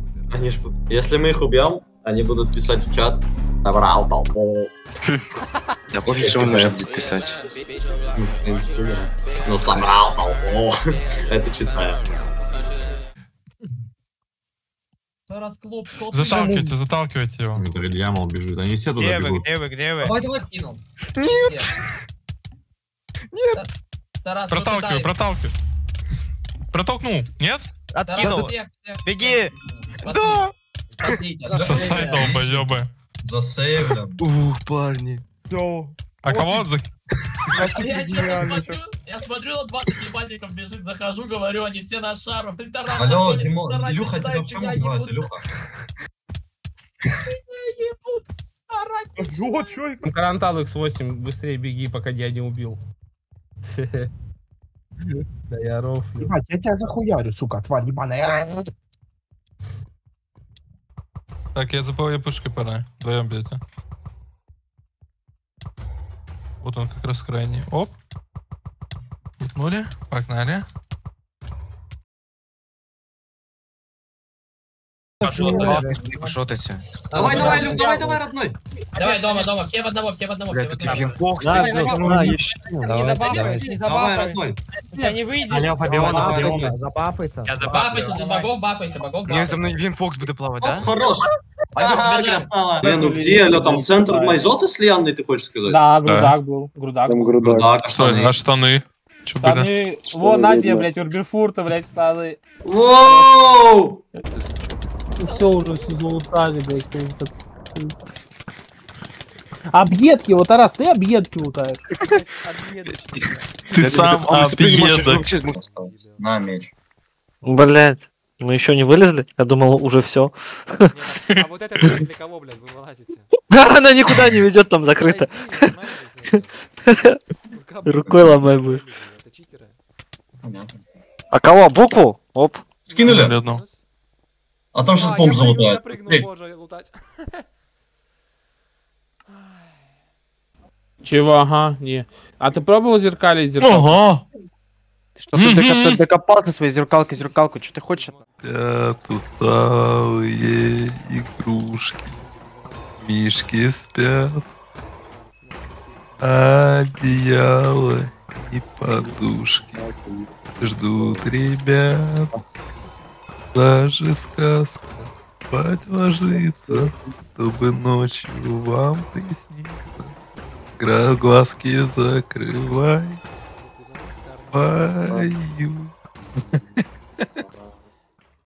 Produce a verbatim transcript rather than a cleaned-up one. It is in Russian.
Они ж... Если мы их убьем, они будут писать в чат. Собрал толпу. Да пофиг, что он может будет писать. Ну собрал толпу. Это читаю. Заталкивайте, заталкивайте его. Это Илья, мол, бежит. Они все туда Где вы, бегут. где вы, где вы? Давай, давай, кинул. Нет! Нет! Тарас, Проталкивай, проталкивай. Протолкнул, нет? Откинул. Беги! Да! Сосай, долбоёбы. Засейвлен. Ух, парни. А кого за... Я что-то смотрю, я смотрю, на двадцать ебальников бежит, захожу, говорю, они все на шару. Тарас, Алло, заходит, Димо, Тарас Илюха, тебя начинает в чем меня убивают, ебут. Илюха? Меня ебут. Орать начинают. Карантал икс восемь, быстрее беги, пока я не убил. Да я рофлю. Ебать, я тебя захуярю, сука, тварь ебаная. Так, я за повой пушкой пора. Вдвоем бьете. Вот он как раз крайний. Оп. Утнули. Погнали. Пошотайте. Давай, давай, Илюх, давай, давай, родной. Давай, дома, дома, все в одного, все в одного, все Бля, в тут одного. Винфокс. Да, да, еще. Давай, родной. Не выйдет. Алло, Фабиона, Давай, Фабиона, давай. забапайся. Я Бафайте, за богов бафайте, богов Мне за бафайте. мной Винфокс буде плавать, Оп, да? хорош. Ага, Бежать. красава. Не, ну где, алё, там центр Майзоты слиянный, ты хочешь сказать? Да, грудак был. Грудак. Грудак, Что, штаны. а штаны? Чё были? Штаны. Вон, Надя, блядь, Урберфурта, блядь, штаны. Воу! Все уже, все залутали, блядь. Объедки, вот, Тарас, ты объедки лутаешь. Ты сам объедок. На, меч. Блять, мы еще не вылезли? Я думал, уже все. А вот это для кого, блядь, вы вылазите? Она никуда не ведет, там закрыто. Рукой ломай будешь. Это читеры. Понятно. А кого? Букву? Оп. Скинули? Одну. А там сейчас А, бомб я прыгнул, я залутает. прыгнул, Эй, боже, лутать. Чего, ага, не. А ты пробовал зеркалить зеркал? Ого! Что ты дока- докопался своей зеркалкой, зеркалку, что ты хочешь? Спят усталые игрушки. Мишки спят. Одеяло и подушки ждут ребят. Даже сказка спать ложится, чтобы ночью вам приснится. Гра- Глазки закрывай, пою.